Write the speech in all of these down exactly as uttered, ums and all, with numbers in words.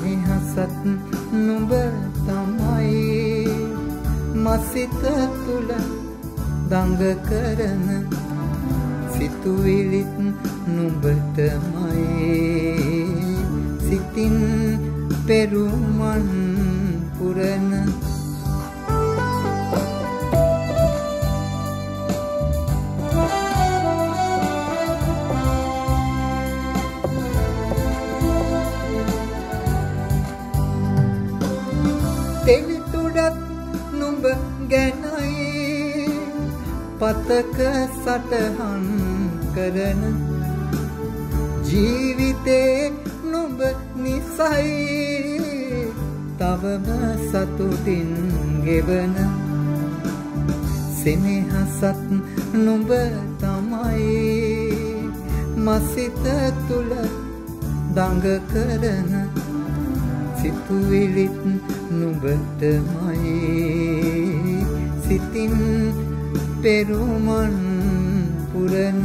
සෙනෙහසත් නුඹ තමයි මසිත තුල දඟ කරන සිතුවිලිත් නුඹටමයි සිතින් පෙරුමන් පුරන තෙලිතුඩත් නුඹ ගැනයි පතක සටහන් කරන ජීවිතේ නුඹ නිසයි තවම සතුටින් ගෙවන සෙනෙහසත් නුඹ තමයි මසිත තුල දඟ කරන සිතුවිලිත් නුඹටමයි සිතින් පෙරුමන් පුරන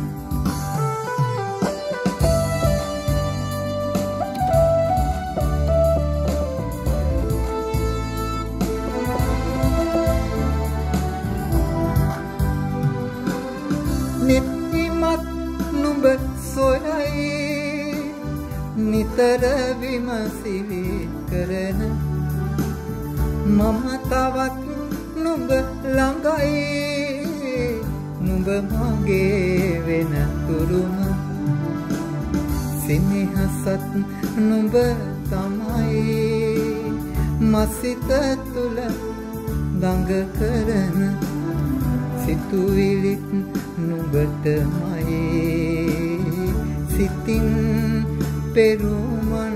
නිත්‍යමත් නුඹ සොයයි නිතර විමසිලි කරන මම තවත් නුඹ ළඟයි නුඹ මගේ වෙන තුරුම සෙනෙහසත් නුඹ තමයි මසිත තුල දඟ කරන සිතුවිලිත් නුඹටමයි සිතින් පෙරුමන්